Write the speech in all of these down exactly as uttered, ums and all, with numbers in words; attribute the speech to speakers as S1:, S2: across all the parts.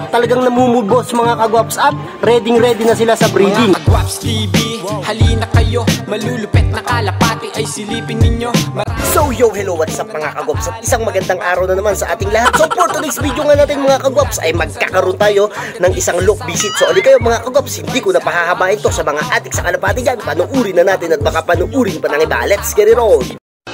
S1: talagang namumubos mga kagwaps at ready ready na sila sa breeding.
S2: Mga Kagwaps T V, halina kayo, malulupet na kalapati ay silipin ninyo.
S1: So yo, hello, what's up mga kagwaps at isang magandang araw na naman sa ating lahat. So for today's video nga natin mga kagwaps ay magkakaroon tayo ng isang loop visit. So ali kayo mga kagwaps, hindi ko na pahahabain to sa mga adik sa kalapati dyan. Panuurin na natin at baka panuurin pa ng iba. Let's get it on!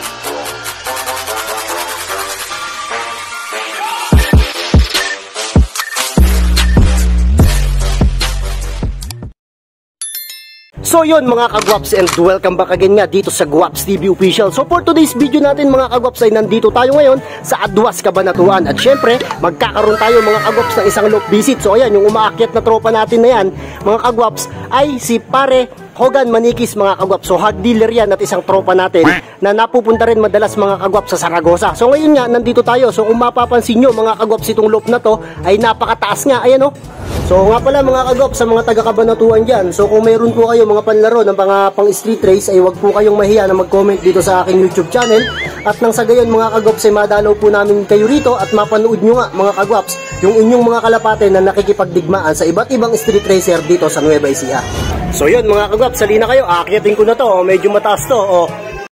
S1: So yun mga kagwaps, and welcome back again nga dito sa Gwaps T V Official. So for today's video natin mga kagwaps ay nandito tayo ngayon sa Aduas, Cabanatuan. At syempre magkakaroon tayo mga kagwaps ng isang loop visit. So ayan, yung umaakyat na tropa natin na yan mga kagwaps ay si Pare Hogan Manikis mga kagwaps. So hog dealer yan at isang tropa natin na napupunta rin madalas mga kagwaps sa Saragosa. So ngayon nga nandito tayo. So kung mapapansin nyo mga kagwaps, itong loop na to ay napakataas nga. Ayan o. So nga pala mga kagwaps, sa mga taga-Cabanatuan dyan, so kung mayroon po kayo mga panlaro ng mga pang street race ay wag po kayong mahiya na mag-comment dito sa aking YouTube channel. At nang sa gayon mga kagwaps ay madalaw po namin kayo rito at mapanood nyo nga mga kagwaps yung inyong mga kalapate na nakikipagdigmaan sa iba't ibang street racer dito sa Nueva Ecija. So yun mga kagwaps, salina kayo, aakyatin ko na to, oh, medyo mataas to. Oh.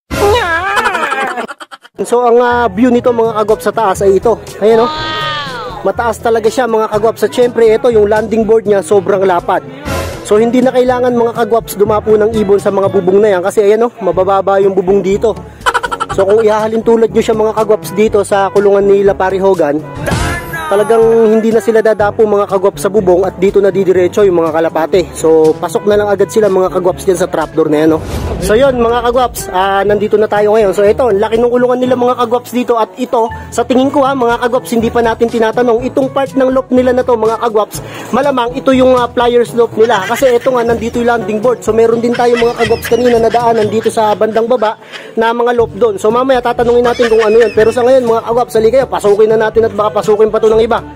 S1: So ang uh, view nito mga kagwaps sa taas ay ito, ayan oh. Mataas talaga siya mga kagwaps. At syempre ito yung landing board niya sobrang lapad. So hindi na kailangan mga kagwaps dumapo ng ibon sa mga bubong na yan. Kasi ayan o, mabababa yung bubong dito. So kung ihahalin tulad nyo siya mga kagwaps dito sa kulungan nila Pare Hogan, talagang hindi na sila dadapo mga kagwaps sa bubong at dito na didiretso yung mga kalapate. So pasok na lang agad sila mga kagwaps dyan sa trapdoor na yan no? So yun mga kagwaps, uh, nandito na tayo ngayon. So ito, laki ng kulungan nila mga kagwaps dito. At ito, sa tingin ko ha mga kagwaps, hindi pa natin tinatanong, itong part ng loop nila na to mga kagwaps, malamang ito yung uh, pliers loop nila. Kasi ito nga, nandito yung landing board. So meron din tayo mga kagwaps kanina na daanan dito sa bandang baba na mga loop doon. So mamaya tatanungin natin kung ano yun. Pero sa ngayon mga kagwaps, sali kayo, pasukin na natin at baka pasukin pa to ng iba.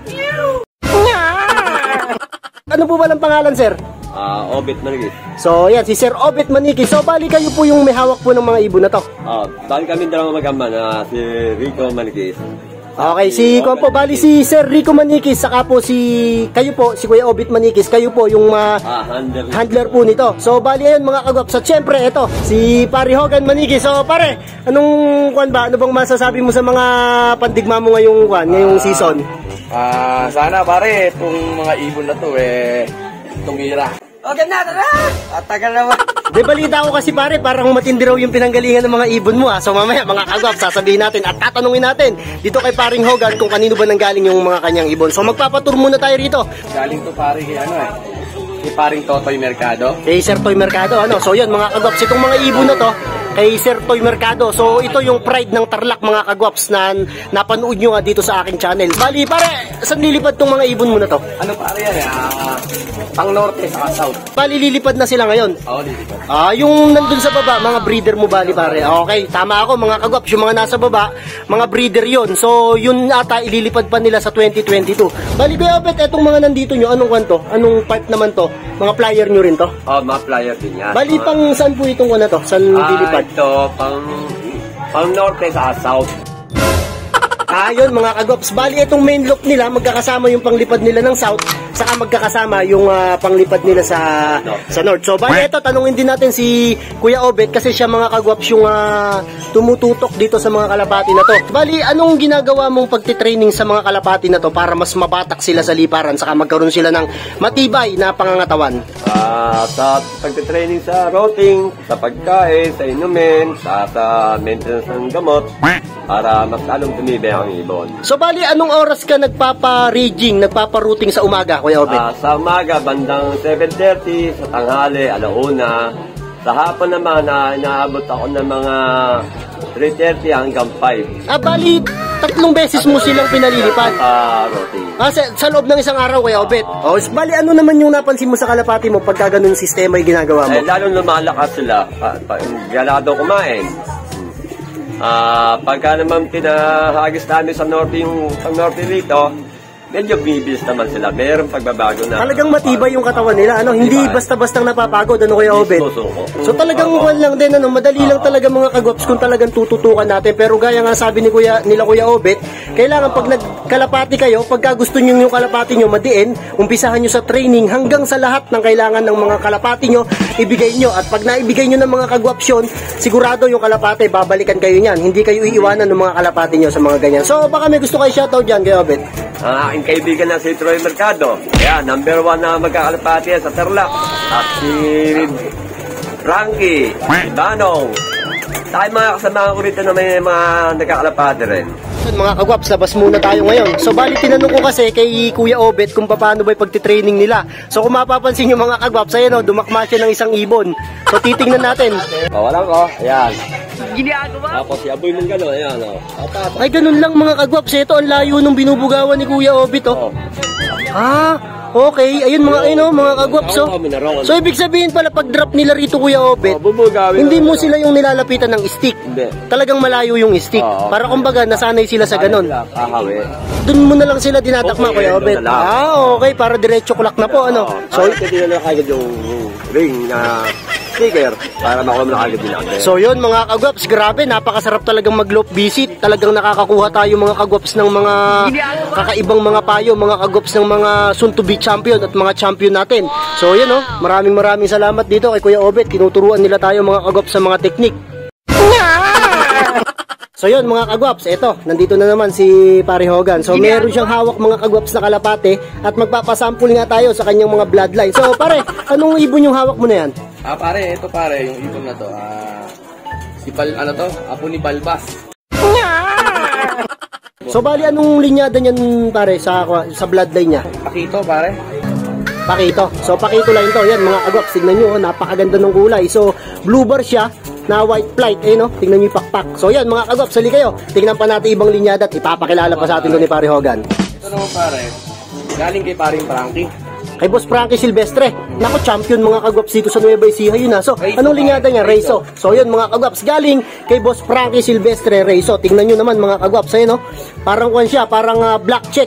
S1: Ano po ba lang pangalan sir?
S3: Ah, uh, Obet Manikis.
S1: So, yan, si Sir Obet Manikis. So, bali kayo po yung may hawak po ng mga ibon na to.
S3: Ah, uh, bali kami dalawang mag-ama na si Rico Manikis.
S1: Okay, si Kuan po, bali si Sir Rico Manikis, saka po si kayo po, si Kuya Obet Manikis, kayo po yung uh,
S3: ah, handler.
S1: handler po nito. So, bali ayun mga kagwaps. So, syempre, ito, si Pare Hogan Manikis. So, pare, anong kuan ba? Ano bang masasabi mo sa mga pandigma mo ngayong kuan, ngayong uh, season?
S4: Ah, uh, sana pare, itong mga ibon na to eh tumira.
S1: Okay na, tara! At tagal naman. De, balita ko kasi pare, parang matindi raw yung pinanggalingan ng mga ibon mo ha. So mamaya mga kagwaps, sasabihin natin at tatanungin natin dito kay Paring Hogan kung kanino ba nanggaling yung mga kanyang ibon. So magpapatur muna tayo rito.
S4: Galing to pare kay ano eh, kay Paring Totoy Mercado.
S1: Kay Sir Toy Mercado, ano? So yun mga kagwaps, itong mga ibon na to kay Sir Toy Mercado. So ito yung pride ng Tarlac mga kagwaps na napanood nyo nga dito sa aking channel. Bali pare, saan lilipad tong mga ibon mo na to?
S4: Ano pare yan eh, uh, pang norte sa south.
S1: Bali lilipad na sila ngayon?
S4: Oo, lilipad.
S1: Ah, yung nandun sa baba, mga breeder mo bali pare. Okay, tama ako mga kagwaps, yung mga nasa baba, mga breeder yon. So yun ata ililipad pa nila sa twenty twenty-two. Bali Kuya Obet, etong mga nandito nyo, anong kanto? Anong part naman to? Mga flyer nyo rin to?
S3: Oh, mga flyer din yan.
S1: Bali pang saan po itong ano to? Saan
S3: ah,
S1: lilipad?
S3: Ito, pang, pang norte sa south.
S1: Ah, yun mga kagwaps. Bali itong main loop nila, magkakasama yung panglipad nila ng south, saka magkakasama yung uh, panglipad nila sa north. sa north. So bali ito, tanungin din natin si Kuya Obet kasi siya mga kagwaps yung uh, tumututok dito sa mga kalapati na to. Bali, anong ginagawa mong pagtitraining sa mga kalapati na to para mas mabatak sila sa liparan, saka magkaroon sila ng matibay na pangangatawan?
S3: Ah, uh, sa pagtitraining sa routing, sa pagkain, sa inumin, sa, sa maintenance ng gamot, para mas lalong tumibay ang ibon. So
S1: bali, anong oras ka nagpapa-rigging, nagpapa-routing sa umaga, Kuya Obet?
S3: Uh, sa umaga, bandang seven thirty, sa tanghali, alauna. Sa hapon naman, na inaabot ako ng mga three thirty hanggang five.
S1: Ah, bali, tatlong beses mo silang pinalilipad?
S3: Ah, uh, routing.
S1: Ah, sa, sa loob ng isang araw, Kuya Obet? Uh, oh, bali, ano naman yung napansin mo sa kalapati mo pagka ganun sistema yung ginagawa mo?
S3: Eh, lalong lumalakas sila. Uh, galado kumain. Ah, uh, pagka naman pinahagis namin sa norte yung pang norte rito, medyo bibilis naman sila. Mayroong pagbabago na.
S1: Talagang matibay yung katawan nila, ano? Hindi basta-bastang napapagod, ano Kuya Obet? So talagang wal lang din, ano? Madali lang talaga mga kagwaps kung talagang tututukan natin. Pero gaya nga sabi ni Kuya, nila Kuya Obet, kailangan pag nagkalapati kayo, pagka gusto nyo yung kalapati nyo madiin, umpisahan nyo sa training hanggang sa lahat ng kailangan ng mga kalapati nyo, ibigay nyo. At pag naibigay nyo ng mga kagwaps yun, sigurado yung kalapati, babalikan kayo niyan. Hindi kayo iiwanan ng mga kalapati nyo sa mga ganyan. So baka may gusto kayo shoutout dyan, Kuya Obet.
S3: Ang aking kaibigan na si Troy Mercado. Kaya, number one na magkakalapati sa Tarlac. At si Frankie, si Banong. Tayo mga kasama ko rito na may mga nagkakalapati rin.
S1: Mga kagwaps, labas muna tayo ngayon. So bali tinanong ko kasi kay Kuya Obet kung paano ba yung pagtitraining nila. So kung mapapansin nyo mga kagwaps, ayan o, dumakma siya ng isang ibon. So titingnan natin.
S3: Bawalan ko, ayan. Ginagawa? Tapos si Aboy mong gano'n, ayan o.
S1: Ay ganun lang mga kagwaps, ito ang layo nung binubugawan ni Kuya Obet o. Ah, okay. Ayun mga ayun, oh, mga kagwaps oh. So ibig sabihin pala pag drop nila rito Kuya Obet, hindi mo sila yung nilalapitan ng stick. Talagang malayo yung stick. Para kumbaga nasanay sila sa ganun. Doon mo na lang sila dinatakma Kuya Obet. Ah, okay, para diretso clock na po ano.
S3: So hindi na kagad yung ring na sticker para makuha mo na kagad din.
S1: So yun mga kagwaps, grabe, napakasarap talagang mag-loop visit. Talagang nakakakuha tayo mga kagwaps ng mga kakaibang mga payo, mga kagwaps ng mga soon to be champion at mga champion natin. So yun oh, maraming maraming salamat dito kay Kuya Obet. Tinuturuan nila tayo mga kagwaps sa mga teknik. So yun mga kagwaps, eto, nandito na naman si Pare Hogan. So meron siyang hawak mga kagwaps na kalapate at magpapasample nga tayo sa kanyang mga bloodline. So pare, anong ibon yung hawak mo na yan?
S4: Ah pare, ito pare, yung ibon na to. Ah, si Bal, ano to? Apo ni Balbas.
S1: So bali anong linyada niyan pare sa sa bloodline niya?
S4: Pakito pare.
S1: Pakito. So pakito lang ito. Yan mga kagwaps, tignan nyo, oh, napakaganda ng kulay. So blue bar siya na white flight, eh no? Tingnan nyo yung pakpak. So yan mga kagwaps, sali kayo. Tingnan pa natin ibang linyada at ipapakilala pa sa atin doon ni Pare Hogan.
S4: Ito naman pare, galing kay paring Frankie.
S1: Kay Boss Frankie Silvestre. Nako, champion mga kagwaps dito sa Nueva Ecija yun ha. So anong linyada niya? Reiso. So yun mga kagwaps, galing kay Boss Frankie Silvestre Reiso. Tingnan nyo naman mga kagwaps, ayun no? Parang kwan siya, parang uh, black check.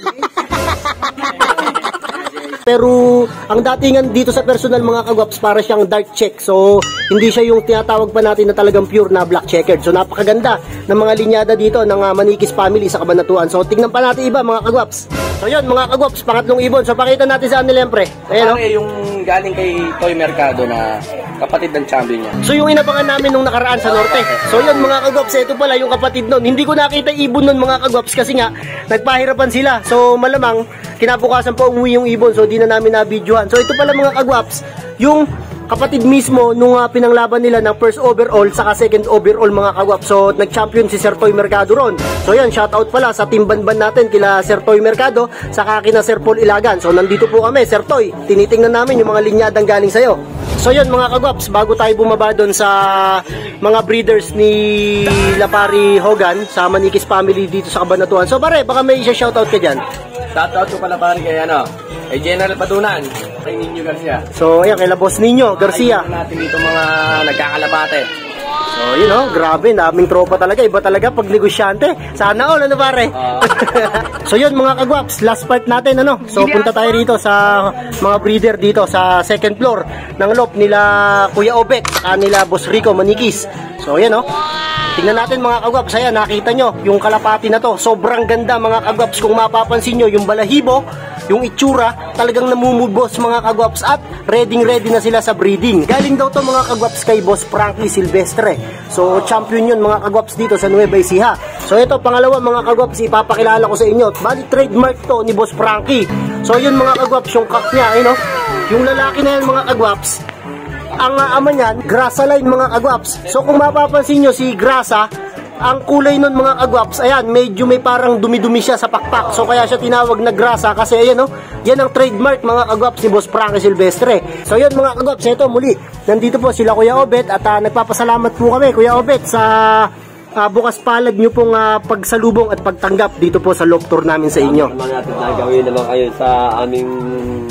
S1: Pero ang datingan dito sa personal mga kagwaps, para siyang dark check. So hindi siya yung tinatawag pa natin na talagang pure na black checkered. So napakaganda ng mga linyada dito ng uh, Manikis family sa Cabanatuan. So tingnan pa natin iba mga kagwaps. So yun mga kagwaps, pangatlong ibon. So pakita natin sa kanilaempre. Ayan,
S4: Pare, yung galing kay Toy Mercado na kapatid ng champion niya.
S1: So yung inabangan namin nung nakaraan sa norte. So yun mga kagwaps, ito pala yung kapatid nun. Hindi ko nakita ibon nun mga kagwaps kasi nga nagpahirapan sila. So malamang kinabukasan pa umuwi yung ibon. So di na namin na-videohan. So ito pala mga kagwaps, yung kapatid mismo nung uh, pinanglaban nila ng first overall saka second overall mga kagwaps. So nag-champion si Sir Toy Mercado ron. So yan, shoutout pala sa team banban natin kila Sir Toy Mercado saka kina Sir Paul Ilagan. So nandito po kami, Sir Toy. Tinitingnan namin yung mga linyadang galing sa'yo. So yun mga kagwaps, bago tayo bumaba doon sa mga breeders ni Lapari Hogan sa Manikis family dito sa Cabanatuan. So pare, baka may isa shoutout ka dyan.
S4: Shoutout ko pala pare kay ano, kay General Padunan, kay Ninyo Garcia.
S1: So ayan, kay Boss Ninyo Garcia.
S4: Ayun natin dito mga nagkakalapate.
S1: So yun oh, grabe, daming tropa talaga. Iba talaga pag negosyante. Sana all, ano pare? Uh. So yun mga kagwaps, last part natin ano. So punta tayo rito sa mga breeder dito sa second floor ng loft nila Kuya Obet, uh, nila Boss Rico Manikis. So yan oh. Tingnan natin mga kagwaps, ayan, nakita nyo yung kalapati na to. Sobrang ganda mga kagwaps. Kung mapapansin nyo, yung balahibo, yung itsura, talagang namumubos mga kagwaps. At ready ready na sila sa breeding. Galing daw to mga kagwaps kay Boss Frankie Silvestre. So champion yun mga kagwaps dito sa Nueva Ecija. So ito pangalawa mga kagwaps, ipapakilala ko sa inyo. Bali trademark to ni Boss Frankie. So yun mga kagwaps, yung cock niya, ayun, no? Yung lalaki na yan mga kagwaps, ang uh, ama niyan, Grasa line mga kagwaps. So kung mapapansin nyo si Grasa, ang kulay nun mga kagwaps, ayan, medyo may parang dumi-dumi siya sa pakpak. So kaya siya tinawag na Grasa kasi ayan no, yan ang trademark mga kagwaps ni Boss Frankie Silvestre. So yun mga kagwaps, ito muli, nandito po sila Kuya Obet at uh, nagpapasalamat po kami Kuya Obet sa uh, bukas palad nyo pong uh, pagsalubong at pagtanggap dito po sa loft tour namin sa inyo.
S3: Naman natin nagawin naman kayo sa aming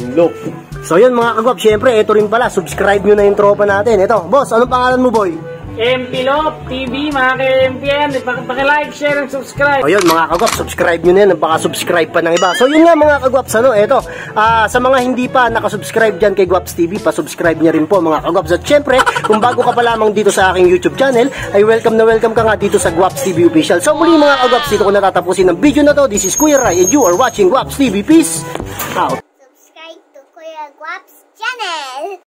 S3: loft.
S1: So yun mga kagwaps, syempre ito rin pala, subscribe nyo na yung tropa natin. Ito, boss, anong pangalan mo boy?
S5: M P Lop T V, mga ka-M P N, paki-like, share, and subscribe.
S1: O yun mga kagwaps, subscribe nyo na yan, baka subscribe pa ng iba. So yun nga mga kagwaps, ano, eto, ah, sa mga hindi pa nakasubscribe dyan kay Gwaps T V, pa-subscribe nyo rin po mga kagwaps. At syempre, kung bago ka pa lamang dito sa aking YouTube channel, ay welcome na welcome ka nga dito sa Gwaps T V Official. So muli mga kagwaps, dito ko natatapusin ang video na to. This is Kuya Rai and you are watching Gwaps T V. Peace out.
S6: Subscribe to Kuya Gwaps channel.